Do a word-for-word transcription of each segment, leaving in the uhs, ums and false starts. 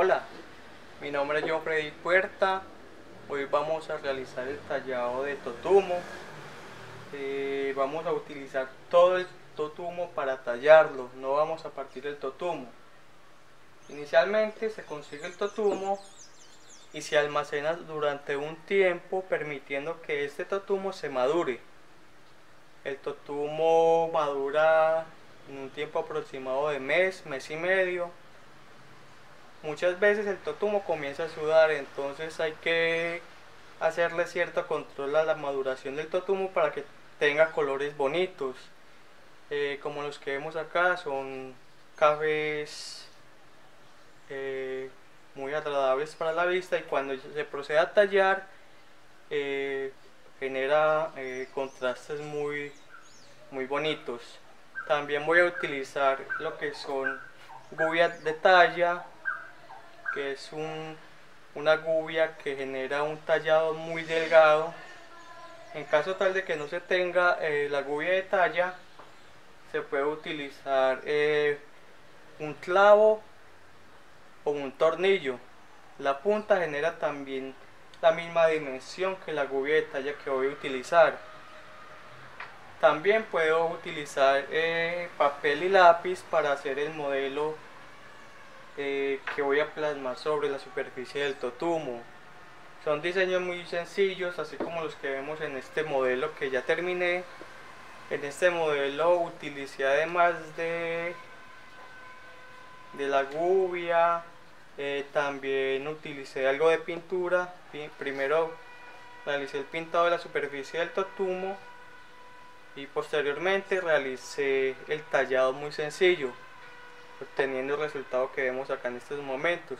Hola, mi nombre es John Freddy Puerta. Hoy vamos a realizar el tallado de totumo. Eh, vamos a utilizar todo el totumo para tallarlo, no vamos a partir el totumo. Inicialmente se consigue el totumo y se almacena durante un tiempo, permitiendo que este totumo se madure. El totumo madura en un tiempo aproximado de mes, mes y medio. Muchas veces el totumo comienza a sudar, entonces hay que hacerle cierto control a la maduración del totumo para que tenga colores bonitos. Eh, como los que vemos acá, son cafés eh, muy agradables para la vista, y cuando se procede a tallar eh, genera eh, contrastes muy, muy bonitos. También voy a utilizar lo que son gubias de talla, que es un, una gubia que genera un tallado muy delgado. En caso tal de que no se tenga eh, la gubia de talla, se puede utilizar eh, un clavo o un tornillo. La punta genera también la misma dimensión que la gubia de talla que voy a utilizar. También puedo utilizar eh, papel y lápiz para hacer el modelo eh, que voy a plasmar sobre la superficie del totumo. Son diseños muy sencillos, así como los que vemos en este modelo que ya terminé. En este modelo utilicé, además de, de la gubia, eh, también utilicé algo de pintura. Primero realicé el pintado de la superficie del totumo y posteriormente realicé el tallado muy sencillo, obteniendo el resultado que vemos acá en estos momentos.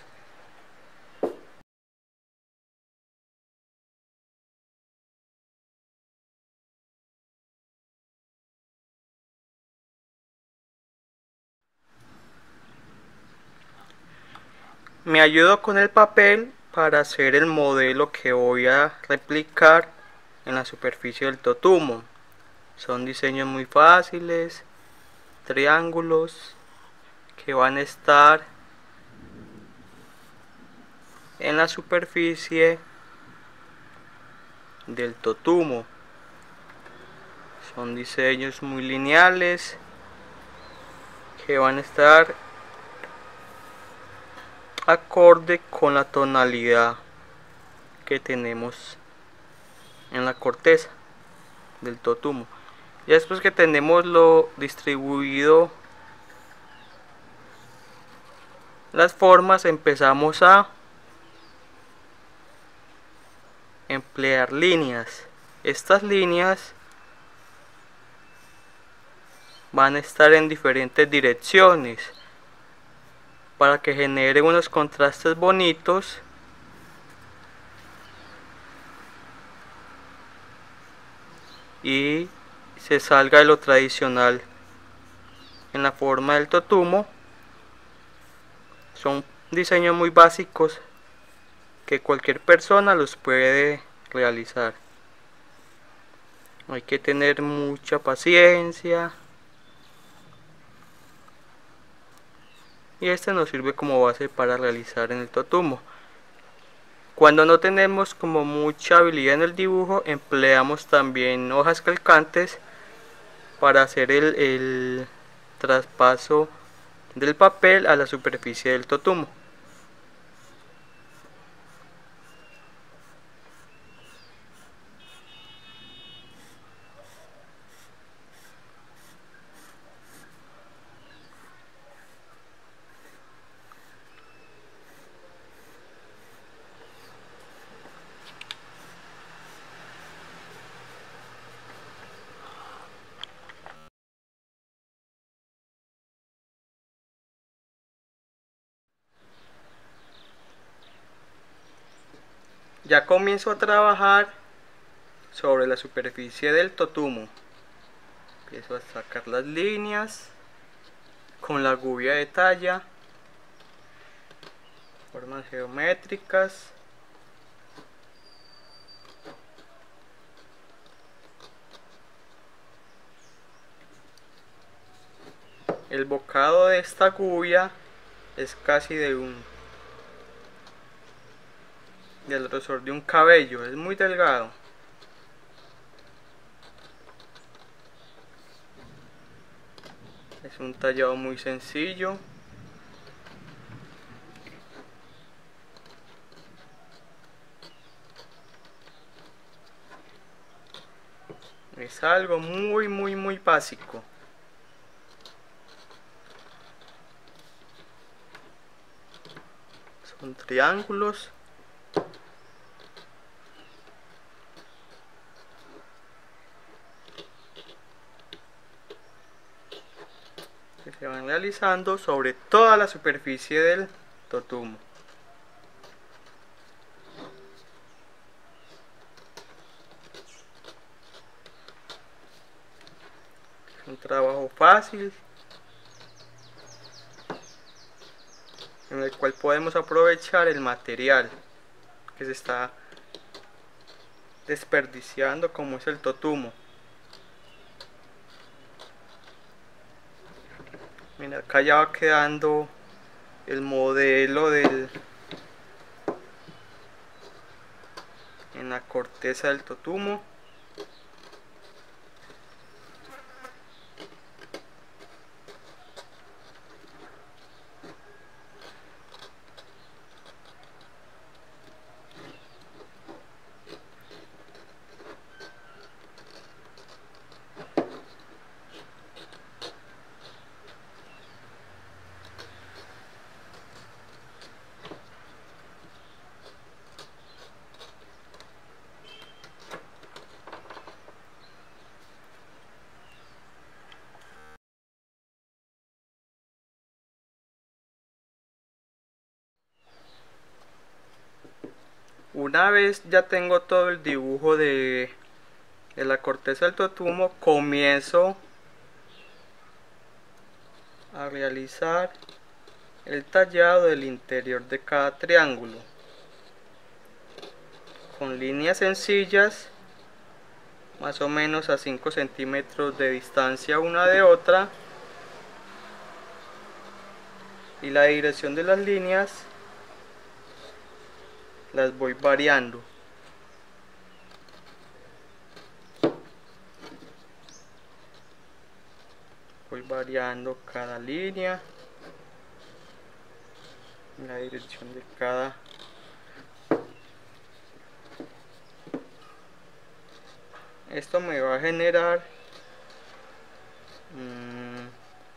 Me ayudo con el papel para hacer el modelo que voy a replicar en la superficie del totumo. Son diseños muy fáciles, triángulos que van a estar en la superficie del totumo. Son diseños muy lineales que van a estar acorde con la tonalidad que tenemos en la corteza del totumo. Y después que tenemos lo distribuido las formas, empezamos a emplear líneas. Estas líneas van a estar en diferentes direcciones para que genere unos contrastes bonitos y se salga de lo tradicional en la forma del totumo. Son diseños muy básicos que cualquier persona los puede realizar. Hay que tener mucha paciencia, y este nos sirve como base para realizar en el totumo. Cuando no tenemos como mucha habilidad en el dibujo, empleamos también hojas calcantes para hacer el, el traspaso del papel a la superficie del totumo. Ya comienzo a trabajar sobre la superficie del totumo. Empiezo a sacar las líneas con la gubia de talla, formas geométricas. El bocado de esta gubia es casi de un del grosor de un cabello, es muy delgado. Es un tallado muy sencillo. Es algo muy muy muy básico. Son triángulos. Que se van realizando sobre toda la superficie del totumo. Es un trabajo fácil en el cual podemos aprovechar el material que se está desperdiciando, como es el totumo. Mira, acá ya va quedando el modelo del en la corteza del totumo. Una vez ya tengo todo el dibujo de, de la corteza del totumo, comienzo a realizar el tallado del interior de cada triángulo con líneas sencillas, más o menos a cinco centímetros de distancia una de otra, y la dirección de las líneas las voy variando. Voy variando cada línea, la dirección de cada esto me va a generar mmm,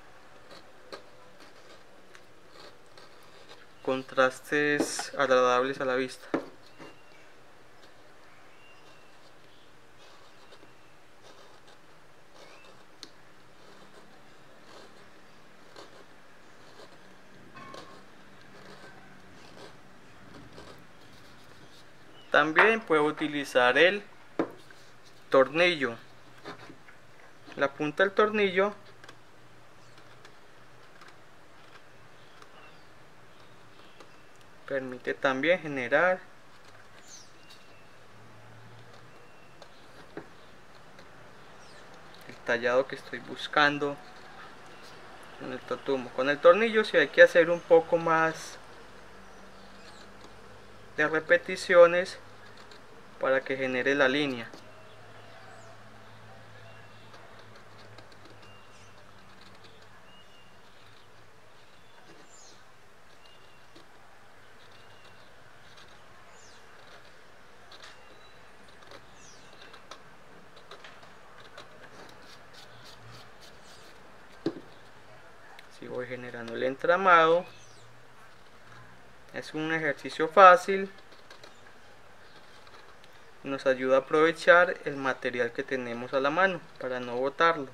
contrastes agradables a la vista. También puedo utilizar el tornillo. La punta del tornillo permite también generar el tallado que estoy buscando en el totumo. Con el tornillo sí hay que hacer un poco más de repeticiones para que genere la línea. Si voy generando el entramado, es un ejercicio fácil, nos ayuda a aprovechar el material que tenemos a la mano para no botarlo.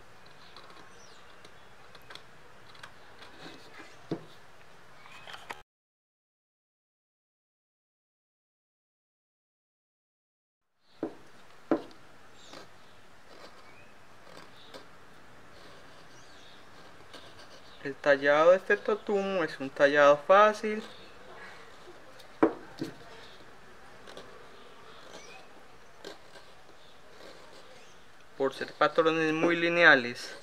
El tallado de este totumo es un tallado fácil. Por ser patrones muy lineales.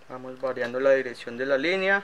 Vamos variando la dirección de la línea.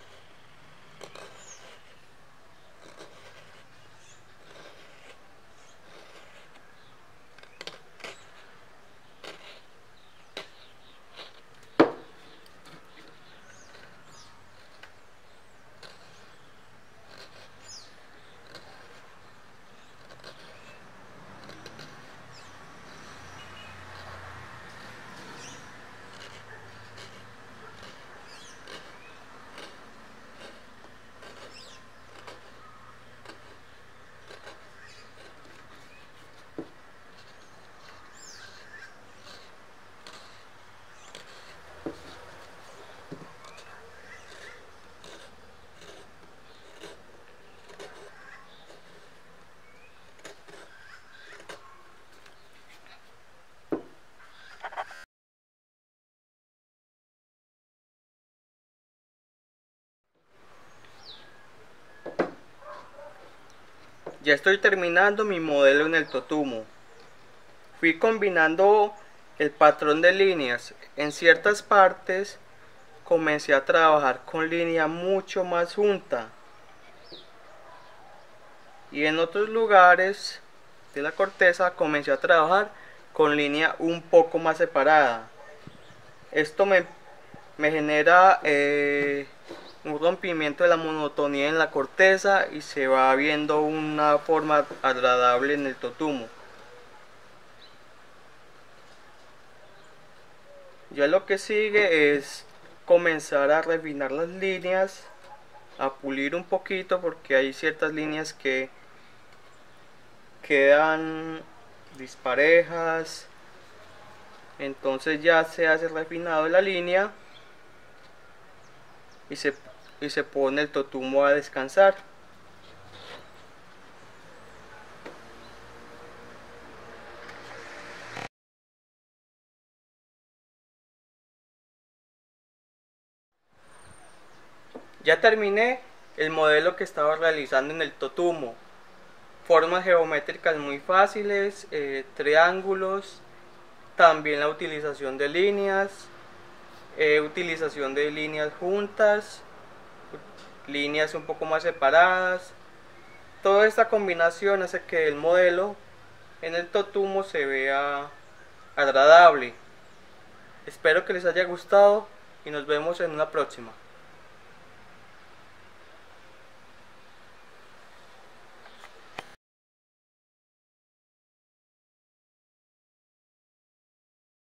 Ya estoy terminando mi modelo en el Totumo. Fui combinando el patrón de líneas. En ciertas partes comencé a trabajar con línea mucho más junta. Y en otros lugares de la corteza comencé a trabajar con línea un poco más separada. Esto me, me genera eh, un rompimiento de la monotonía en la corteza y se va viendo una forma agradable en el Totumo. Ya lo que sigue es comenzar a refinar las líneas, a pulir un poquito porque hay ciertas líneas que quedan disparejas. Entonces ya se hace refinado de la línea y se, y se pone el Totumo a descansar. Ya terminé el modelo que estaba realizando en el Totumo. Formas geométricas muy fáciles, eh, triángulos, también la utilización de líneas, eh, utilización de líneas juntas, líneas un poco más separadas. Toda esta combinación hace que el modelo en el Totumo se vea agradable. Espero que les haya gustado y nos vemos en una próxima.